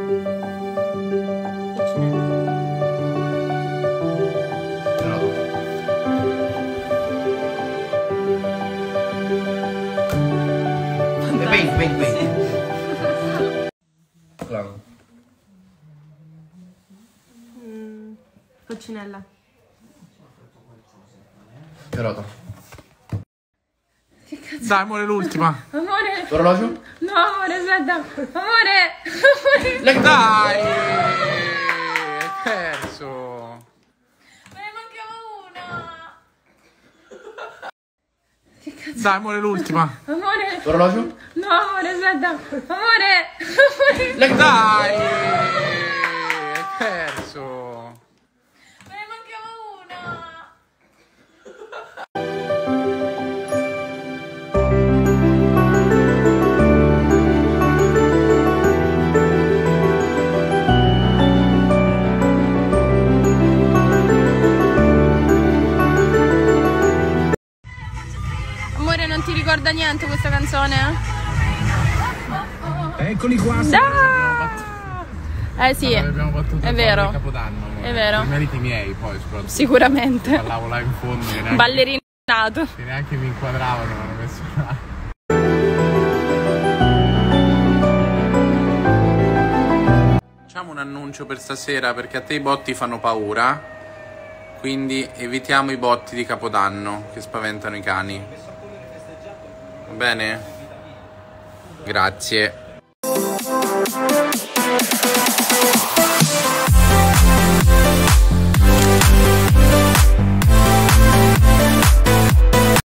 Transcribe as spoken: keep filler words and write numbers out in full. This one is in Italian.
Venti, venti, venti. Mm, Coccinella. Carota. Che cazzo? Dai, amore, l'ultima. Amore. L'orologio? No, amore, aspetta. Amore. Amore. Dai! Hai perso. Me ne mancava una. Che cazzo? Dai, amore, l'ultima. Amore. L'orologio? No, amore, aspetta. Amore. Amore. Dai! Hai perso. Me ne mancava una. Amore, non ti ricorda niente questa canzone? Eccoli qua. Eh sì, abbiamo battuto è vero. Capodanno, amore. È vero. I meriti miei poi, soprattutto. Sicuramente. Ballavo là in fondo. che neanche- Ballerinato. Che neanche mi inquadravano, mi hanno messo là. Facciamo un annuncio per stasera perché a te i botti fanno paura, quindi evitiamo i botti di Capodanno che spaventano i cani. Va bene? Grazie.